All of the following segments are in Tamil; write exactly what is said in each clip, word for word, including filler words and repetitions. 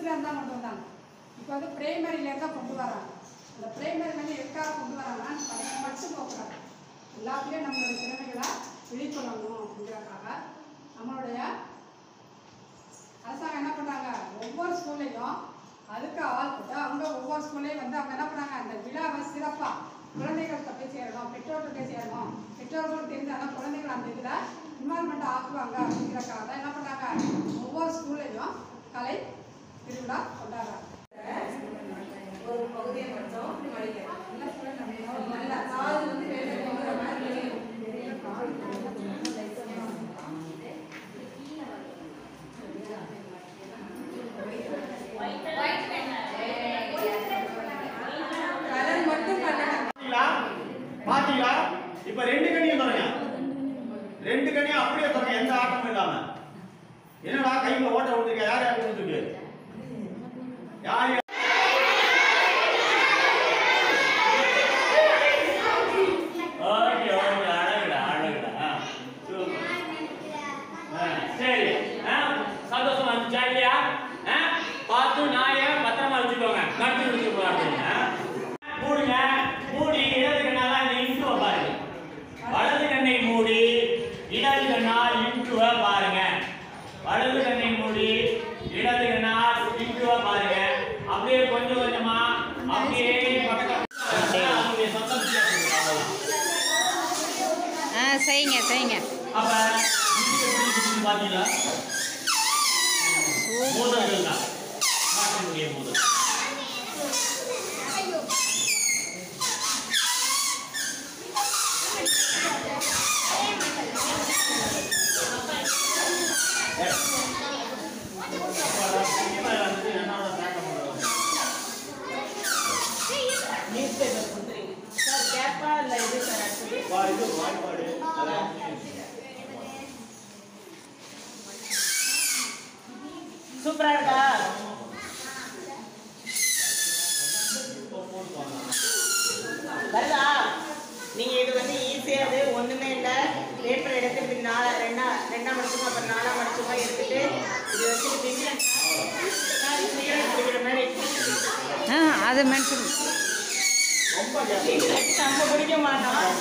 சிக்ஸ்த்தில் இருந்தால் கொண்டு வந்தாங்க. இப்போ வந்து பிரைமரியிலேருந்து தான் கொண்டு வராங்க. அந்த பிரைமரியிலேருந்து எதுக்காக கொண்டு வராங்கன்னா படிக்க மட்டும் போகக்கூடாது, எல்லாத்துலேயும் நம்மளுடைய திறமைகளை வெளிக்கொள்ளணும் அப்படிங்கிறதுக்காக நம்மளுடைய அரசாங்கம் என்ன பண்ணுறாங்க, ஒவ்வொரு ஸ்கூல்லையும் அதுக்கு ஆள் போட்டு அவங்க ஒவ்வொரு ஸ்கூல்லையும் வந்து அவங்க என்ன பண்ணாங்க, அந்த விழாவை சிறப்பாக குழந்தைகள்கிட்ட போய் சேரணும், பெற்றோர்கிட்ட போய் சேரணும், பெற்றோர்களும் தெரிஞ்சாலும் குழந்தைகள் அந்த இதில் இன்வால்மெண்ட் ஆக்குவாங்க அப்படிங்கிறக்காக தான் என்ன பண்ணுறாங்க, ஒவ்வொரு ஸ்கூல்லையும் கலை திருவிழா கொண்டாடுறாங்க. ஒரு பகுதியை மட்டும் நல்ல காது வந்து வெளியே போகிற மாதிரி கலர் மட்டும் பாத்தீங்களா? இப்ப ரெண்டு கண்ணியும் தொடங்க, ரெண்டு கண்ணியும் அப்படியே தொடங்க, எந்த ஆட்டமும் இல்லாம. என்னடா கையில ஓட்ட விட்டுருக்க, யார் யார் விட்டுருக்கு, யார் சரி, சந்தோஷமா இருந்துச்சா இல்லையா? பார்த்து நாயை பத்திரமா வச்சுக்கோங்க, கட்டி வச்சுக்கோங்க. மூடுங்க, மூடி இடது கண்ணால இந்த இன்ட்ரோவை பாருங்க. வலது கண்ணை மூடி இடது கண்ணால் இன்ட்ரோவை பாருங்க. வலது கண்ணை மூடி இடது கண்ணால் இன்ட்ரோவை பாருங்க. அப்படியே கொஞ்சம் கொஞ்சமா அப்படியே பக்கத்துல செய்யுங்க செய்யுங்க. அப்ப பாத்தீங்களா, மோதல்கள் தான் நாட்டினுடைய மோதல். சூப்பரா இருக்கா? வருதா? நீங்க இது வந்து ஈஸியா அது ஒண்ணுமே இல்லை. பேப்பர் எடுத்து நாலா ரெண்டா ரெண்டாம் மடிச்சுமா அப்புறம் நாலாம் மடிச்சுமா எடுத்துட்டு இது வச்சு மாதிரி அது மட்டும் நம்ம பிடிக்க மாட்டோம்.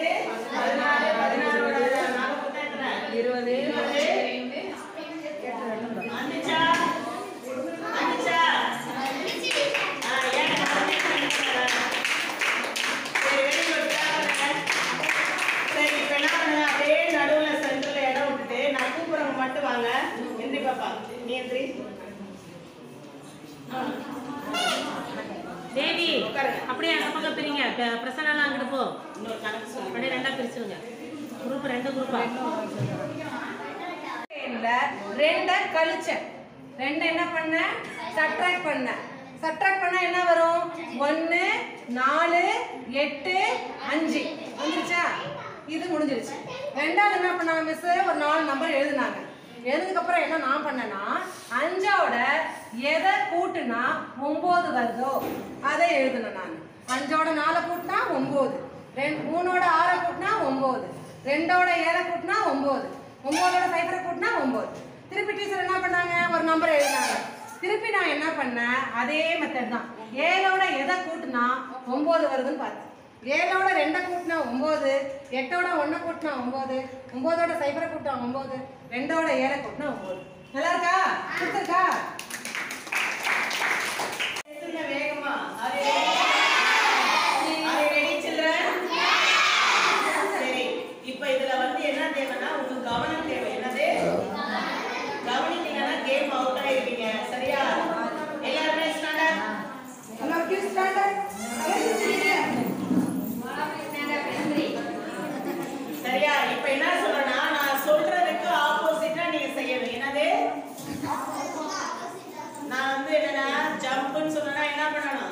இருபது சிறப்பா நீ எந்திரி. தேவி அப்படியே அந்த பக்கம் பிரிங்க. பிரசன்னா அங்கிட்டு போ. இன்னொரு கணக்கு சொல்லு. அப்படியே ரெண்டா பிரிச்சுருங்க. குரூப் ரெண்டு குரூப்பா. ரெண்டை கழிச்சேன். ரெண்டை என்ன பண்ண? சப்ட்ராக்ட் பண்ண. சப்ட்ராக்ட் பண்ணா என்ன வரும்? ஒன்று நாலு எட்டு அஞ்சு வந்துருச்சா? இது முடிஞ்சிருச்சு. ரெண்டாவது என்ன பண்ணாங்க மிஸ்? ஒரு நாலு நம்பர் எழுதுனாங்க. எழுதுக்கப்புறம் என்ன நான் பண்ணேன்னா, அஞ்சோட எதை கூட்டுனா ஒம்பது வருதோ அதை எழுதுனேன் நான். அஞ்சோட நாலை கூட்டினா ஒம்பது, ரெண்டு மூணோட ஆறை கூட்டினா ஒம்பது, ரெண்டோட ஏழை கூட்டினா ஒம்பது, ஒம்பதோட சைபரை கூட்டினா ஒம்பது. திருப்பி டீச்சர் என்ன பண்ணாங்க? ஒரு நம்பர் எழுதினாங்க. திருப்பி நான் என்ன பண்ணேன்? அதே மெத்தட் தான். ஏழோட எதை கூட்டினா ஒம்பது வருதுன்னு பார்த்தேன். ஏழோட ரெண்டை கூட்டினா ஒம்பது, எட்டோட ஒன்றை கூட்டினா ஒம்பது, ஒம்பதோட சைபரை கூட்டினா ஒம்பது, ரெண்டோட ஏழை கூட்டினா ஒம்பது. நல்லா இருக்கா? கொடுத்துருக்கா? வேகமா அரே அரே ரெடி சில்ட்ரன். சரி, இப்போ இதுல வந்து என்ன தேவைன்னா உங்களுக்கு கவனம் தேவை. என்னது? கவனிக்கலன்னா கேம் அவுட் ஆயிருவீங்க. சரியா? எல்லாரும் ஸ்டாண்டர்ட். எல்லாருக்கும் ஸ்டாண்டர்ட். சரியா? இப்போ என்ன சொல்றேன்னா, நான் சொல்றதுக்கு ஆப்போசிட்டா நீங்க செய்யணும். என்னது? நான் வந்து என்னன்னா ஜம்ப்னு சொன்னா என்ன பண்ணணும்?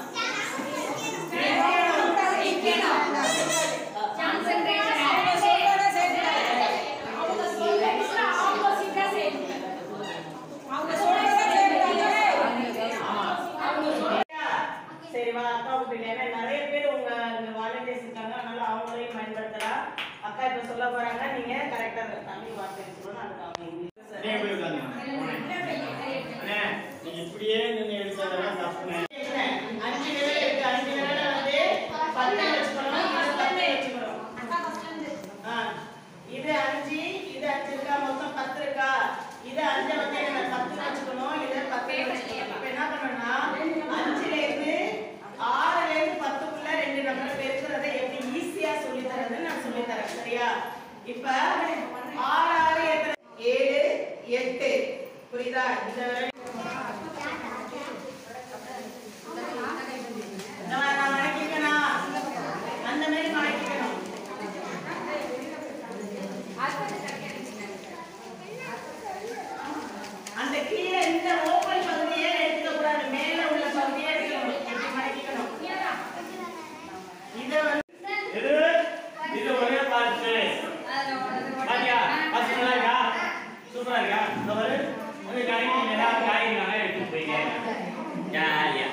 சரி வா அக்கா விட்டு. ஏன்னா நிறைய பேர் உங்க வாலண்டியர்ஸ் இருக்காங்க, அதனால அவங்களையும் பயன்படுத்தலாம். அக்கா இப்ப சொல்ல போறாங்க, நீங்க கரெக்டா தமிழ் வார்த்தை சொல்லணும். அதுக்கு அவங்க இங்கிலீஷ் நீங்க போய் உட்காருங்க. அண்ணே, நீங்க இப்படியே நின்னு எடுத்ததெல்லாம் தப்புண்ணே. அஞ்சு விரல் இருக்கு. அஞ்சு விரல வந்து பத்து வச்சுக்கணும். இது பத்து வச்சுக்கணும். ஆ, இது அஞ்சு, இது அஞ்சு இருக்கா? மொத்தம் பத்து இருக்கா? இது அஞ்சு வந்து என்ன பத்து வச்சுக்கணும். இது பத்து வச்சுக்கணும். இப்ப என்ன பண்ணணும்னா அஞ்சுல இருந்து ஆறுல இருந்து பத்துக்குள்ள ரெண்டு நம்பர் பெருக்கிறத எப்படி ஈஸியா சொல்லி தரதுன்னு நான் சொல்லி தரேன். சரியா? இப்ப ஆறு ஆறு எத்தனை? ஏழு எட்டு. புரியுதா? இந்த நான் மடக்கிக்கணும். அந்த மாதிரி மடக்கிக்கணும். அந்த கீழே இந்த ஓப்பன் பகுதியே எடுக்க கூடாது. மேல உள்ள பகுதியே எடுக்கணும். எப்படி மடக்கிக்கணும்? இத வந்து இது இது ஒரே பார்த்து பாத்தியா? ஃபர்ஸ்ட் நல்லா இருக்கா? சூப்பரா இருக்கா? இந்த ஒரு ஒரு காய் நீங்க காய் நாங்க எடுத்து போயிங்க. ஜாலியா.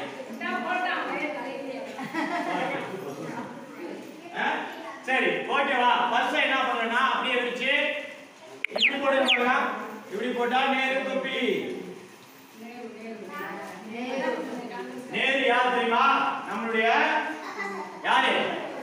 சரி ஓகேவா? ஃபர்ஸ்ட் என்ன பண்ணணும்னா அப்படியே வச்சு இப்படி போடுங்க. இப்படி போட்டா நேரு தொப்பி. நேரு யார் தெரியுமா? நம்மளுடைய யாரு?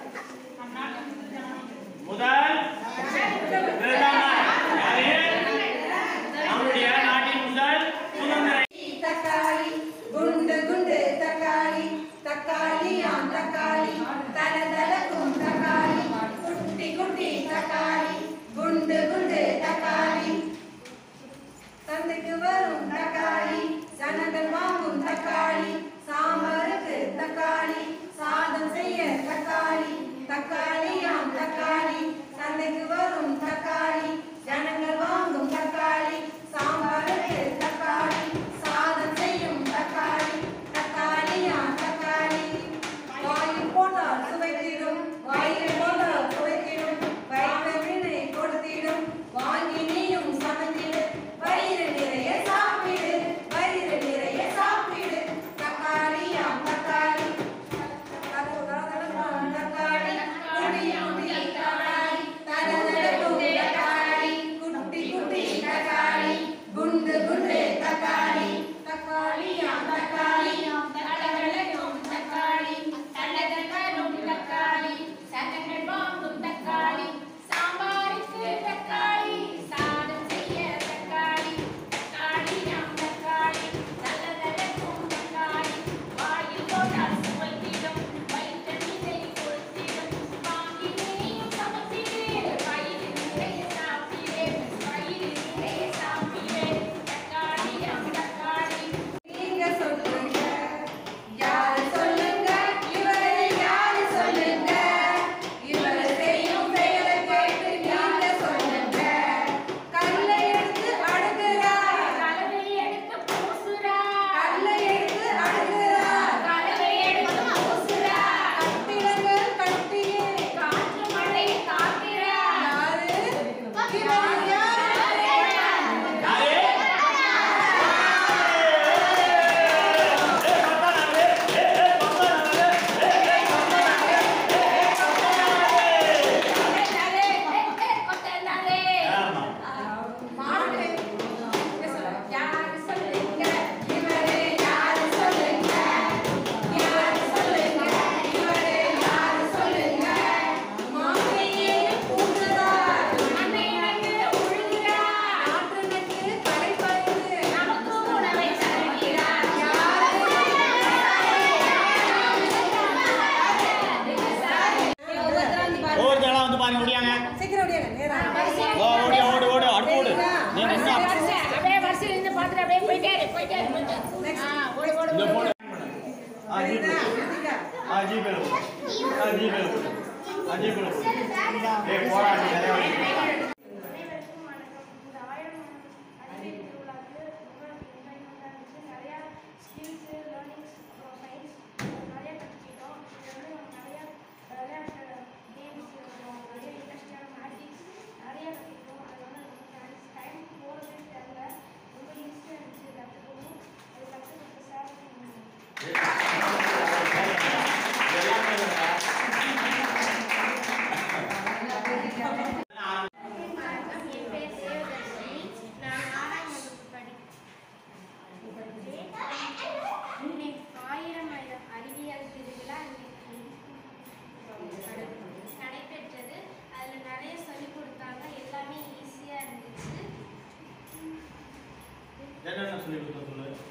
முதல் பிரதமர் யாரு? நம்மளுடைய நாட்டின் முதல் சுதந்திர தக்காளி குண்டு குண்டு தக்காளி, தக்காளியாம் தக்காளி, தல தலக்கும் தக்காளி, குட்டி குட்டி தக்காளி, குண்டு குண்டு தக்காளி, சந்தைக்கு வரும் தக்காளி, சனங்கள் வாங்கும் தக்காளி, சாம்பாருக்கு தக்காளி, சாதம் செய்ய தக்காளி. பாருங்க ஓடியாங்க சீக்கிரம் ஓடியாங்க நேரா ஓ ஓடி ஓடு ஓடு அடுத்து ஓடு நீங்க என்ன அப்படியே வரிசையில் இருந்து பார்த்துட்டு அப்படியே போயிட்டே இரு, போயிட்டே இரு, போயிட்டே இரு. ஆ, ஓடு ஓடு இந்த ஓடு. போடு ஆ ஜிபே ஆ ஜிபே ஆ ஜிபே ஆ ஜிபே ஏய் போடா நீ நிறைய வாங்கி அனைவருக்கும் வணக்கம். இந்த ஆயிரம் அறிவியல் திருவிழாக்கு உங்களுக்கு என்ஜாய்மெண்ட்டாக இருந்துச்சு. நிறையா ஸ்கில்ஸு லேர்னிங்ஸ் அப்புறம் சயின்ஸ் நிறையா கற்றுக்கிட்டோம். இது வந்து நம்ம நிறையா விளையாட்டு கேம்ஸ் அப்புறம் நிறைய இன்ட்ரெஸ்டிங்கான மேஜிக்ஸ் நிறையா கற்றுக்கிட்டோம். அது வந்து நமக்கு டைம் போகிறதே தெரியல. ரொம்ப ஈஸியாக இருந்துச்சு கற்றுக்கணும். அது கற்றுக்கிட்டு சார் வணக்கம். என் பேர் தேவதர்ஷினி. நான் ஆறாம் வகுப்பு படிக்கிறேன். இன்னைக்கு ஆயிரம் அறிவியல் திருவிழா இன்னைக்கு நடைபெற்றது. அதில் நிறைய சொல்லிக் கொடுத்தாங்க. எல்லாமே ஈஸியாக இருந்துச்சு. என்னென்ன சொல்லி கொடுத்தா சொல்லு